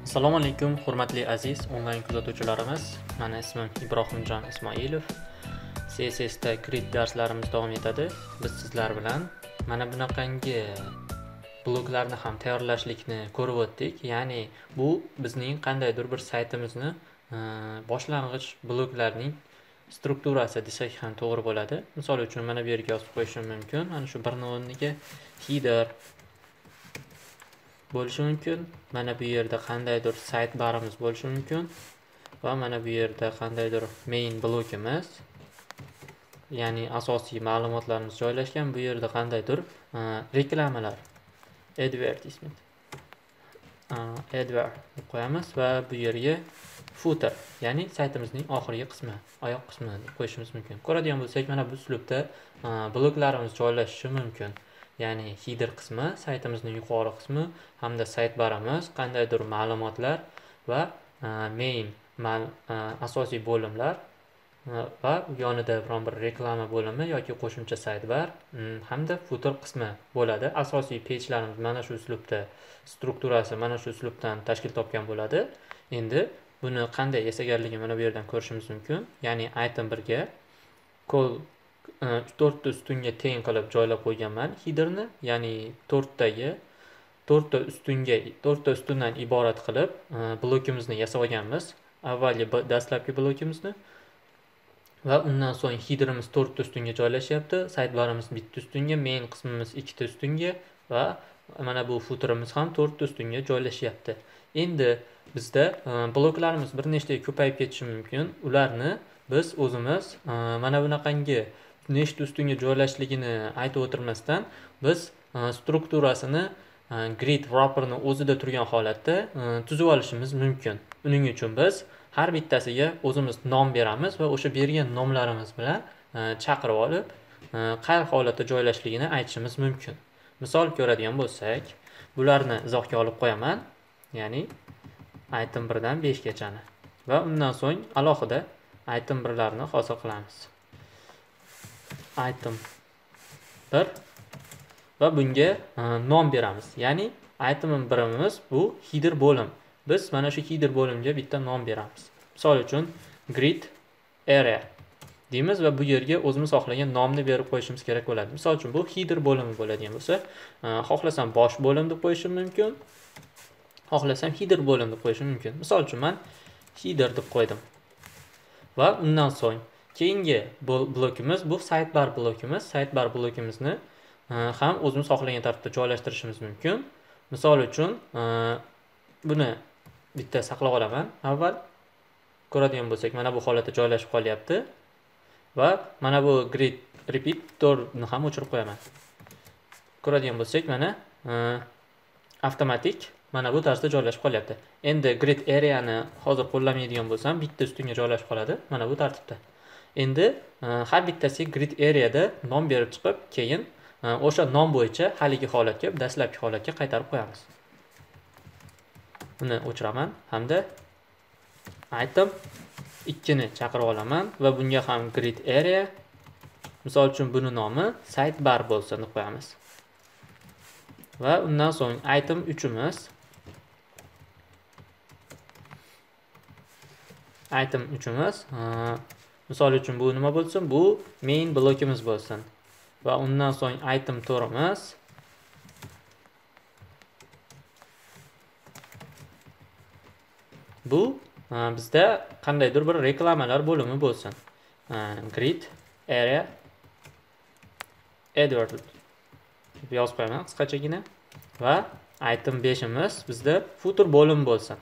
Assalomu alaykum, hurmatli aziz onlayn kuzatuvchilarimiz. Meni ismim Ibrohimjon Ismoilov. CSS da grid darslarimiz davom etadi. Biz sizlar bilan mana bunaqangi bloklarni ham tayyorlashlikni ko'rib o'tdik. Ya'ni bu bizning qandaydir bir saytimizni boshlang'ich bloklarning strukturasi desak ham to'g'ri bo'ladi. Misol uchun mana bu yerga yozib qo'yishim mumkin. Mana shu bir o'rniga header bo'lishi mumkin. Mana bu yerda qandaydir sayt barimiz bo'lishi mumkin va mana bu yerda qandaydir main blokimiz, ya'ni asosiy ma'lumotlarimiz joylashgan. Bu yerda qandaydir reklamalar, advertisement, advert deb qo'yamiz va bu yerga footer, ya'ni saytimizning oxirgi qismi, oyoq qismi deb qo'yishimiz mumkin. Ko'radigan bo'lsak, mana bu uslubda bloklarimiz joylashishi mumkin. Ya'ni header qismi, saytimizning yuqori qismi hamda sayt barimiz, qandaydir ma'lumotlar va main asosiy bo'limlar va yonida biron bir reklama bo'limi yoki qo'shimcha sayt bar hamda footer qismi bo'ladi. Asosiy pejlarimiz mana shu uslubda, strukturasi mana shu uslubdan tashkil topgan bo'ladi. Endi buni qanday yasaganligini mana bu yerdan ko'rishimiz mumkin. Ya'ni item 1 ga call 4 ta ustunga teng qilib joylab qo'yganman headerni, ya'ni 4 ta ustundan iborat qilib blokimizni yasab olganmiz. Avvalgi dastlabki blokimizni va undan so'ng headerimiz 4 ta ustunga joylashyapti, sidebarimiz bitta ustunga, main qismimiz 2 ta ustunga va mana bu footerimiz ham 4 ta ustunga joylashyapti. Endi bizda bloklarimiz bir nechta ko'payib ketishi mumkin. Ularni biz o'zimiz mana bunaqangi nechta ustunga joylashligini aytib o'tirmasdan biz strukturasini grid wrapperni o'zida turgan holatda tuzib olishimiz mumkin. Uning uchun biz har bittasiga o'zimiz nom beramiz va o'sha bergan nomlarimiz bilan chaqirib olib, qay holatda joylashligini aytishimiz mumkin. Misol ko'radigan bo'lsak, bularni izohga olib qo'yaman, ya'ni item 1 dan 5 gachani va undan so'ng alohida item 1larni hosil qilamiz. Item 1 va bunga nom beramiz. Ya'ni item 1imiz bu header bo'lim. Biz mana shu header bo'limga bitta nom beramiz. Misol uchun grid area deymiz va bu yerga o'zimiz xohlagan nomni berib qo'yishimiz kerak bo'ladi. Misol uchun bu header bo'limi bo'ladigan bo'lsa, xohlasam bosh bo'lim deb qo'yishim mumkin. Xohlasam header bo'lim deb qo'yishim mumkin. Misol uchun men header deb qo'ydim. Va undan so'ng keyingi blokimiz bu sidebar blokimiz. Sidebar blokimizni ham o'zimiz xohlagan tartibda joylashtirishimiz mumkin. Misol uchun buni bitta saqlab olaman. Avval ko'radigan bo'lsak, mana bu holatda joylashib qolyapti va mana bu grid repeatorni ham o'chirib qo'yaman. Ko'radigan bo'lsak, mana avtomatik mana bu tarzda joylashib qolyapti. Endi grid areani hozir qo'llamaydigan bo'lsam, bitta ustunga joylashib qoladi mana bu tartibda. Endi har bittasiga grid areada nom berib chiqib, keyin o'sha nom bo'yicha haligi holatga, dastlabki holatga qaytarib qo'yamiz. Buni o'chiraman hamda item 2 ni chaqirib olaman va bunga ham grid area, misol uchun buni nomi sidebar bo'lsin deb qo'yamiz. Va undan so'ng item 3imiz misol uchun bu nima bo'lsin? Bu main blokimiz bo'lsin. Va undan so'ng item 4imiz bu bizda qandaydir bir reklamalar bo'limi bo'lsin. Grid area advert deb yozib qo'yaman qisqachagina va item 5imiz bizda footer bo'lim bo'lsin.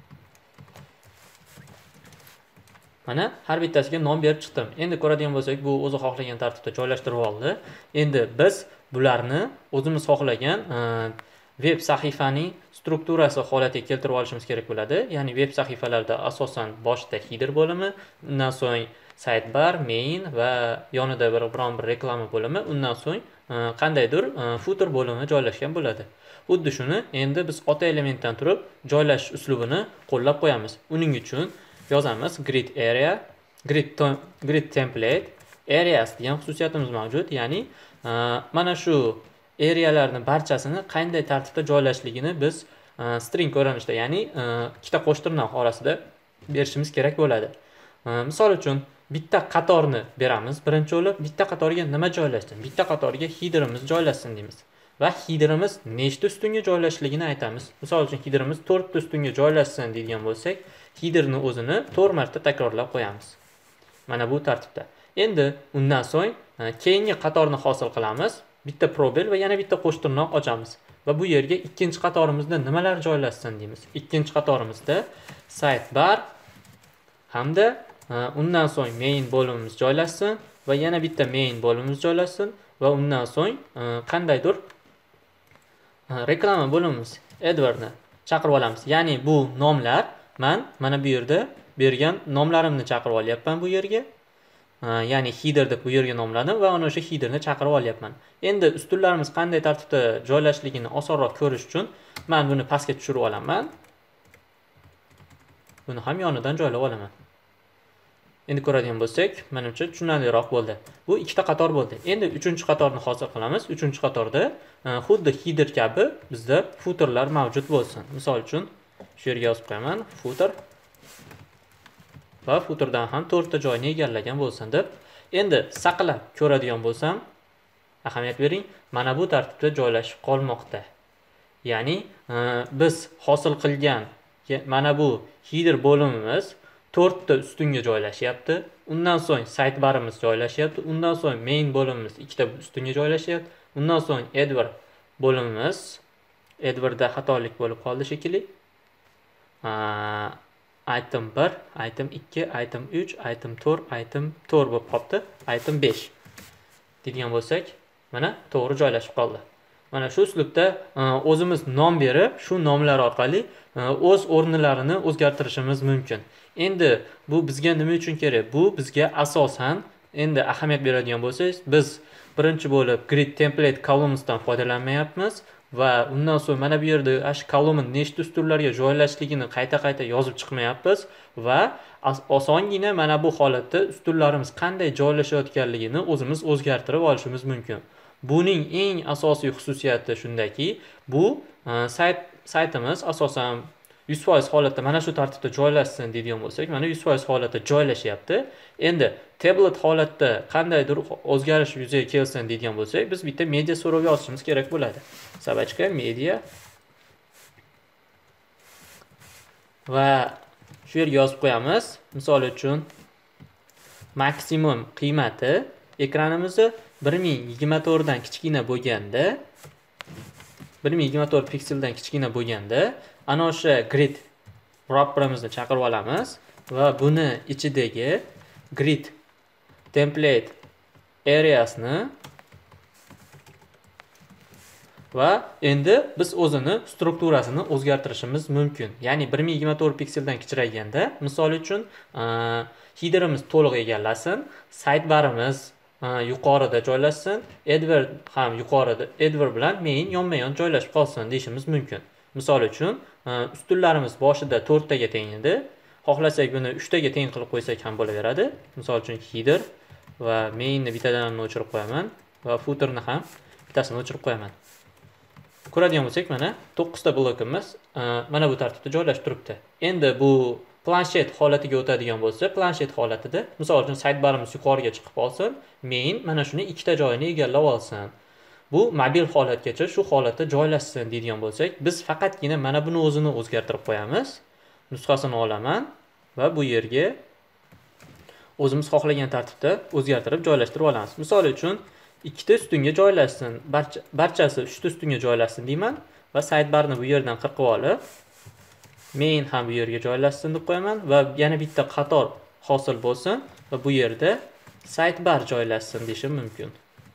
Mana har bittasiga nom berib chiqdim. Endi ko'radigan bo'lsak, bu o'zi xohlagan tartibda joylashtirib oldi. Endi biz bularni o'zimiz xohlagan web sahifaning strukturasi holatiga keltirib olishimiz kerak bo'ladi. Ya'ni web sahifalarda asosan boshda header bo'limi, undan so'ng sidebar, main va yonida biron bir reklama bo'limi, undan so'ng qandaydir footer bo'limi joylashgan bo'ladi. Xuddi shuni endi biz ota elementdan turib joylash uslubini qo'llab qo'yamiz. Uning uchun yozamiz grid area, grid template, areas degan xususiyatimiz mavjud. Ya'ni mana shu arealarni barchasini qanday tartibda joylashligini biz string ko'rinishda, ya'ni ikkita qo'sh tirnoq orasida berishimiz kerak bo'ladi. Misol uchun bitta qatorni beramiz. Birinchi bo'lib bitta qatorga nima joylashsin? Bitta qatorga headerimiz joylashsin deymiz. Va headerimiz nechta ustunga joylashligini aytamiz. Misol uchun headerimiz 4 ta ustunga joylashsin degan bo'lsak, headerni o'zini 4 marta takrorlab qo'yamiz. Mana bu tartibda. Endi undan so'ng keyingi qatorni hosil qilamiz. Bitta probel va yana bitta qo'sh tirnoq ochamiz. Va bu yerga ikkinchi qatorimizda nimalar joylashsin deymiz. Ikkinchi qatorimizda sidebar hamda undan so'ng main bo'limimiz joylashsin va yana bitta main bo'limimiz joylashsin va undan so'ng qandaydir reklama bo'limimiz AdWord'ni chaqirib olamiz. Ya'ni bu nomlar mana bu yerda bergan nomlarimni chaqirib olyapman bu yerga. Ya'ni header deb bu yerga nomladim va ana o'sha headerni chaqirib olyapman. Endi ustunlarimiz qanday tartibda joylashligini osonroq ko'rish uchun men buni pastga tushirib olaman. Buni ham yonidan joylab olaman. Endi ko'radigan bo'lsak, menimcha tushunarliroq bo'ldi. Bu ikkita qator bo'ldi. Endi uchinchi qatorni hosil qilamiz. Uchinchi qatorda xuddi header kabi bizda footerlar mavjud bo'lsin. Misol uchun shu yerga yozib qo'yaman, footer va footerdan ham 4 ta joyni egallagan bo'lsin deb. Endi saqlab ko'radigan bo'lsam, ahamiyat bering, mana bu tartibda joylashib qolmoqda. Ya'ni biz hosil qilgan mana bu header bo'limimiz 4 ta ustunga joylashyapti. Undan so'ng sidebarimiz joylashyapti. Undan so'ng main bo'limimiz 2 ta ustunga joylashyapti. Undan so'ng AdWord bo'limimiz, AdWord'da xatolik bo'lib qoldi shekilli. Item 1, item 2, item 3, item 4, item 4 bo'lib qoldi. Item 5 deydigan bo'lsak, mana to'g'ri joylashib qoldi. Mana shu uslubda o'zimiz nom berib, shu nomlar orqali o'z o'rnlarini o'zgartirishimiz mumkin. Endi bu bizga nima uchun kerak? Bu bizga asosan endi ahamiyat beradigan bo'lsangiz, biz birinchi bo'lib grid template columnsdan foydalanmayapmiz va undan so'ng mana bu yerda shu kolumn nechta ustunlarga joylashligini qayta-qayta yozib chiqmayapmiz va osongina mana bu holatda ustunlarimiz qanday joylashayotganligini o'zimiz o'zgartirib olishimiz mumkin. Buning eng asosiy xususiyati shundaki, bu saytimiz asosan 100% holatda mana shu tartibda joylashsin deydigan bo'lsak, mana 100% holatda joylashyapti. Endi tablet holatda qandaydir o'zgarish yuzaga kelsin deydigan bo'lsak, biz bitta media so'rov yozishimiz kerak bo'ladi. Sabachka media va shu yerga yozib qo'yamiz. Misol uchun maksimum qiymati ekranimizni 1024 dan kichkina bo'lganda, 1024 pikseldan kichkina bo'lganda, ana o'sha grid wrapperimizni chaqirib olamiz va buni ichidagi grid template areasni va endi biz o'zini strukturasini o'zgartirishimiz mumkin. Ya'ni 1024 pikseldan kichirayganda, misol uchun headerimiz to'liq egallasin, sidebarimiz yuqorida joylashsin, AdWord ham yuqorida, AdWord bilan main yonma-yon joylashib qolsin deyishimiz mumkin. Misol uchun ustunlarimiz boshida 4 taga teng edi. Xohlasak buni 3 taga teng qilib qo'ysak ham bo'laveradi. Misol uchun header va mainni bittadan o'chirib qo'yaman va footerni ham bittasini o'chirib qo'yaman. Ko'radigan bo'lsak, mana 9 ta blokimiz mana bu tartibda joylashib turibdi. Endi bu planshet holatiga o'tadigan bo'lsa, planshet holatida, misol uchun sidebarimiz yuqoriga chiqib olsin, main mana shuni ikkita joyini egallab olsin. Bu mobil holatgacha shu holatda joylashsin deydigan bo'lsak, biz faqatgina mana buni o'zini o'zgartirib qo'yamiz. Nusxasini olaman va bu yerga o'zimiz xohlagan tartibda o'zgartirib joylashtirib olamiz. Misol uchun ikkita ustunga joylashsin, barchasi 3 ta ustunga joylashsin deyman va sidebarni bu yerdan qirqib olib, main ham bu yerga joylashsin deb qo'yaman va yana bitta qator hosil bo'lsin va bu yerda sidebar joylashsin deyishim mumkin.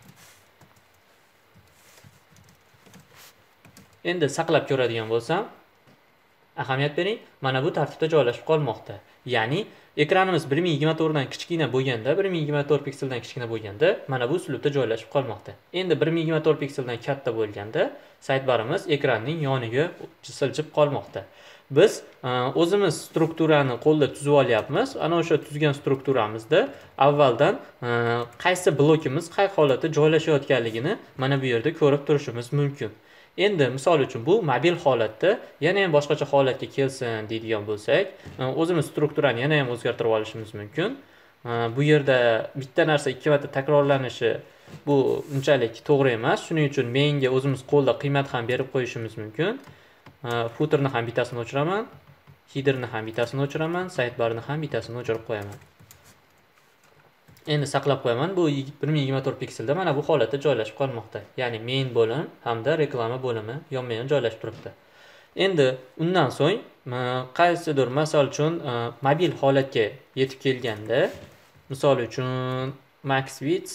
Endi saqlab ko'radigan bo'lsam, ahamiyat bering, mana bu tartibda joylashib qolmoqda. Ya'ni ekranimiz 1024 dan kichkina bo'lganda, 1024 pikseldan kichkina bo'lganda, mana bu uslubda joylashib qolmoqda. Endi 1024 pikseldan katta bo'lganda, sidebarimiz ekranning yoniga siljib qolmoqda. Biz o'zimiz strukturani qo'lda tuzib olyapmiz. Ana o'sha tuzgan strukturamizda avvaldan qaysi blokimiz qay holatda joylashayotganligini mana bu yerda ko'rib turishimiz mumkin. Endi misol uchun bu mobil holatda yana ham boshqacha holatga kelsin deydigan bo'lsak, o'zimiz strukturani yana ham o'zgartirib olishimiz mumkin. Bu yerda bitta narsa ikki marta takrorlanishi bu unchalik to'g'ri emas. Shuning uchun mainga o'zimiz qo'lda qiymat ham berib qo'yishimiz mumkin. Footerni ham bittasini o'chiraman, headerni ham bittasini o'chiraman, sidebarni ham bittasini o'chirib qo'yaman. Endi saqlab qo'yaman. Bu 1024 pikselda mana bu holatda joylashib qolmoqda. Ya'ni main bo'lim hamda reklama bo'limi yonma-yon joylashib turibdi. Endi undan so'ng qaysidir misol uchun mobil holatga yetib kelganda, misol uchun max width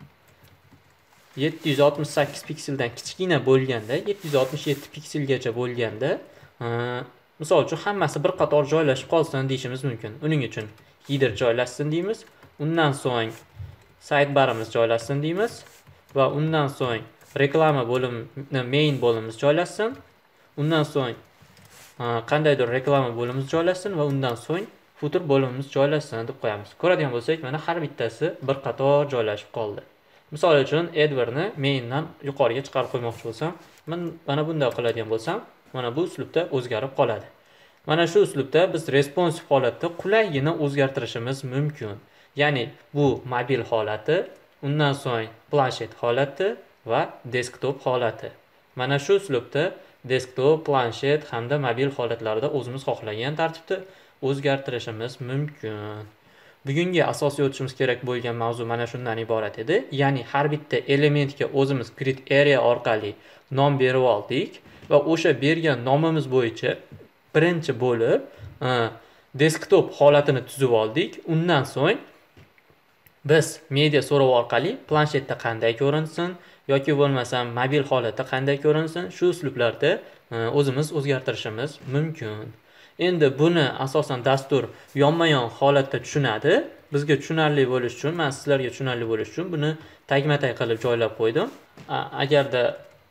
768 pikseldan kichkina bo'lganda, 767 pikselgacha bo'lganda, misol uchun hammasi bir qator joylashib qolsin deyishimiz mumkin. Uning uchun header joylashsin deymiz. Undan so'ng sidebarimiz joylashsin deymiz va undan so'ng reklama bo'limi main bo'limimiz joylashsin. Undan so'ng qandaydir reklama bo'limimiz joylashsin va undan so'ng footer bo'limimiz joylashsin deb qo'yamiz. Ko'radigan bo'lsak, mana har bittasi bir qator joylashib qoldi. Misol uchun Edwardni maindan yuqoriga chiqarib qo'ymoqchi bo'lsam, mana bunday qiladigan bo'lsam, mana bu uslubda o'zgarib qoladi. Mana shu uslubda biz responsive holatda qulaygina o'zgartirishimiz mumkin. Ya'ni bu mobil holati, undan so'ng planshet holati va desktop holati. Mana shu uslubda desktop, planshet hamda mobil holatlarida o'zimiz xohlagan tartibda o'zgartirishimiz mumkin. Bugungi asosiy o'tishimiz kerak bo'lgan mavzu mana shundan iborat edi. Ya'ni har bitta elementga o'zimiz grid area orqali nom berib oldik va o'sha bergan nomimiz bo'yicha birinchi bo'lib desktop holatini tuzib oldik. Undan so'ng biz media so'rov orqali planshetda qanday ko'rinsin yoki bo'lmasam mobil holatda qanday ko'rinsin, shu uslublarda o'zimiz o'zgartirishimiz mumkin. Endi buni asosan dastur yonma-yon holatda tushunadi. Bizga tushunarli bo'lish uchun, men sizlarga tushunarli bo'lish uchun buni tagma-tag qilib joylab qo'ydim. Agarda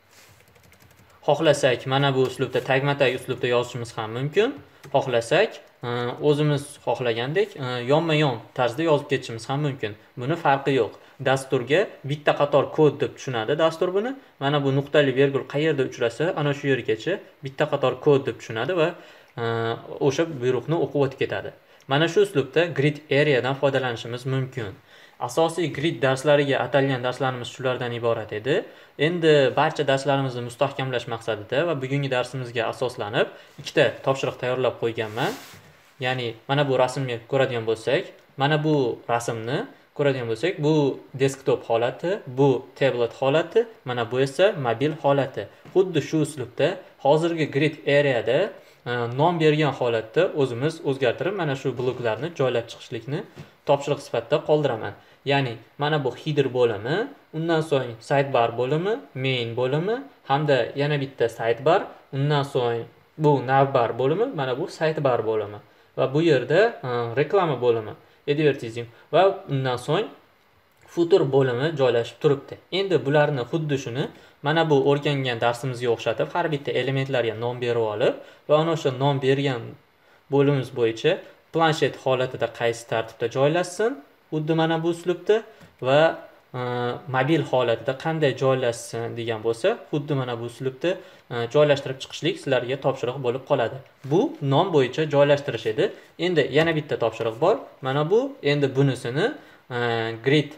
xohlasak, mana bu uslubda tagma-tag uslubda yozishimiz ham mumkin. Xohlasak, o'zimiz xohlagandek yonma-yon tarzda yozib ketishimiz ham mumkin. Buni farqi yo'q. Dasturga bitta qator kod deb tushunadi dastur buni. Mana bu nuqtali virgul qayerda uchrasa, ana shu yergacha bitta qator kod deb tushunadi va o'sha buyruqni o'qib o'tib ketadi. Mana shu uslubda grid areadan foydalanishimiz mumkin. Asosiy grid darslariga atalgan darslarimiz shulardan iborat edi. Endi barcha darslarimizni mustahkamlash maqsadida va bugungi darsimizga asoslanib ikkita topshiriq tayyorlab qo'yganman. Ya'ni mana bu rasmni ko'radigan bo'lsak, mana bu rasmni ko'radigan bo'lsak, bu desktop holati, bu tablet holati, mana bu esa mobil holati. Xuddi shu uslubda hozirgi grid areada nom bergan holatda o'zimiz o'zgartirib mana shu bloklarni joylab chiqishlikni topshiriq sifatida qoldiraman. Ya'ni mana bu header bo'limi, undan so'ng sidebar bo'limi, main bo'limi hamda yana bitta sidebar, undan so'ng bu navbar bo'limi, mana bu sidebar bo'limi va bu yerda reklama bo'limi, advertising va undan so'ng footer bo'limi joylashib turibdi. Endi bularni xuddi shuni mana bu o'rgangan darsimizga o'xshatib har bitta elementlarga nom berib olib va ana o'sha nom bergan bo'limimiz bo'yicha planshet holatida qaysi tartibda joylashsin, xuddi mana bu uslubda va mobil holatida qanday joylashsin degan bo'lsa, xuddi mana bu uslubda joylashtirib chiqishlik sizlarga topshiriq bo'lib qoladi. Bu nom bo'yicha joylashtirish edi. Endi yana bitta topshiriq bor. Mana bu endi bunisini grid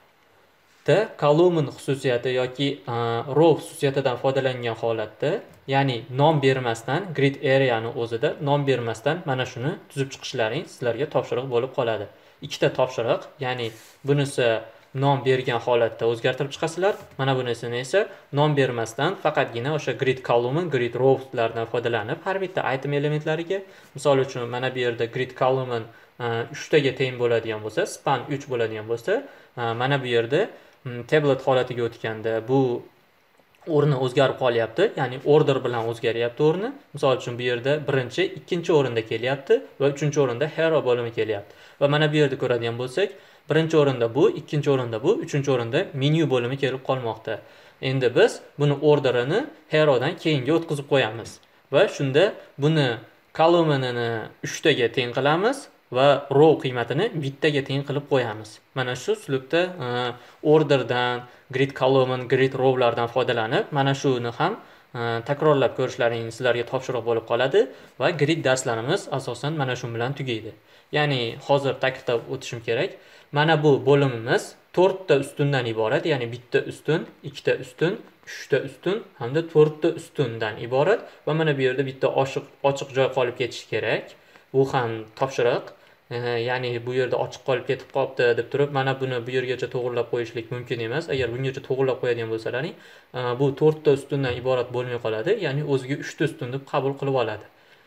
kolumn xususiyati yoki row xususiyatidan foydalangan holatda, ya'ni nom bermasdan grid areani o'zida nom bermasdan mana shuni tuzib chiqishlaring sizlarga topshiriq bo'lib qoladi. Ikkita topshiriq, ya'ni bunisi nom bergan holatda o'zgartirib chiqasizlar, mana bunisini esa nom bermasdan faqatgina o'sha grid column, grid rowlardan foydalanib har bitta item elementlariga, misol uchun mana bu yerda grid column 3 taga teng bo'ladigan bo'lsa, span 3 bo'ladigan bo'lsa, mana bu yerda tablet holatiga o'tganda bu o'rni o'zgarib qolyapti, ya'ni order bilan o'zgaryapti o'rni. Misol uchun bu yerda birinchi, ikkinchi o'rinda kelyapti va uchinchi o'rinda hero bo'limi kelyapti. Va mana bu yerda ko'radigan bo'lsak, birinchi o'rinda bu, ikkinchi o'rinda bu, uchinchi o'rinda menu bo'limi kelib qolmoqda. Endi biz buni orderini herodan keyinga o'tkazib qo'yamiz va shunda buni kolumnini 3 taga teng qilamiz va row qiymatini bittaga teng qilib qo'yamiz. Mana shu uslubda orderdan, grid column, grid rowlardan foydalanib, mana shuni ham takrorlab ko'rishlaringiz sizlarga topshiriq bo'lib qoladi va grid darslarimiz asosan mana shu bilan tugaydi. Ya'ni hozir ta'kidlab o'tishim kerak. Mana bu bo'limimiz 4 ta ustundan iborat, ya'ni bitta ustun, ikkita ustun, 3 ta ustun hamda 4 ta ustundan iborat va mana bu yerda bitta ochiq joy qolib ketishi kerak. Bu ham topshiriq. Ya'ni bu yerda ochiq qolib ketib qolibdi deb turib, mana buni bu yergacha to'g'irlab qo'yishlik mumkin emas. Agar bungacha to'g'irlab qo'yadigan bo'lsalaring, bu 4 ta ustundan iborat bo'lmay qoladi, ya'ni o'ziga 3 ta ustun deb qabul qilib oladi.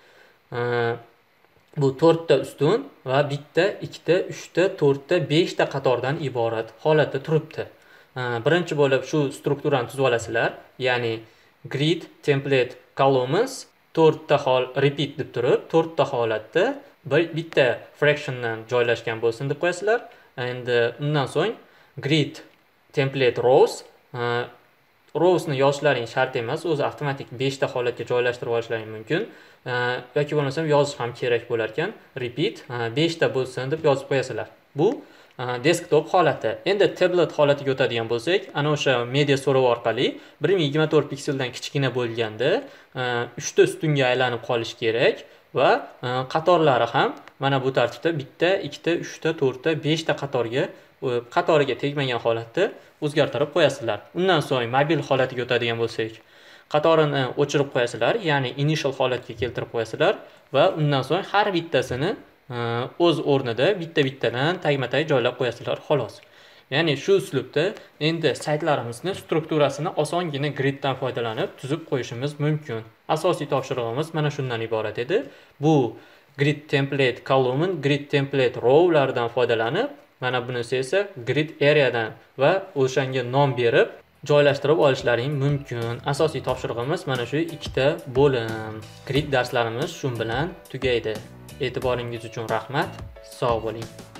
Bu 4 ta ustun va bitta, ikkita, 3 ta, 4 ta, 5 ta qatordan iborat holatda turibdi. Birinchi bo'lib shu strukturani tuzib olasizlar, ya'ni grid, template, columns 4 ta repeat deb turib, 4 ta holatda bitta fractiondan joylashgan bo'lsin deb qo'yasizlar. Endi undan so'ng grid, template, rows rowsni yozishlaring shart emas, o'zi avtomatik 5 ta holatga joylashtirib olishlaring mumkin. Yoki bo'lmasam yozish ham kerak bo'lar ekan. Repeat 5 ta bo'lsin deb yozib qo'yasizlar. Bu desktop holati. Endi tablet holatiga o'tadigan bo'lsak, ana o'sha media so'rov orqali 1024 pikseldan kichkina bo'lganda 3 ta ustunga aylanib qolish kerak va qatorlari ham mana bu tartibda bitta, ikkita, 3 ta, 4 ta, 5 ta qatoriga tegmagan holatda o'zgartirib qo'yasizlar. Undan so'ng mobil holatiga o'tadigan bo'lsak, qatorini o'chirib qo'yasizlar, ya'ni initial holatga keltirib qo'yasizlar va undan so'ng har bittasini o'z o'rnida bitta-bittadan tagma-tag joylab qo'yasizlar, xolos. Ya'ni shu uslubda endi saytlarimizni strukturasini osongina griddan foydalanib tuzib qo'yishimiz mumkin. Asosiy topshirig'imiz mana shundan iborat edi. Bu grid template column, grid template rowlardan foydalanib, mana bunisi esa grid areadan va o'shanga nom berib joylashtirib olishlaring mumkin. Asosiy topshirig'imiz mana shu ikkita bo'lim. Grid darslarimiz shu bilan tugaydi. E'tiboringiz uchun rahmat. Sog' bo'ling.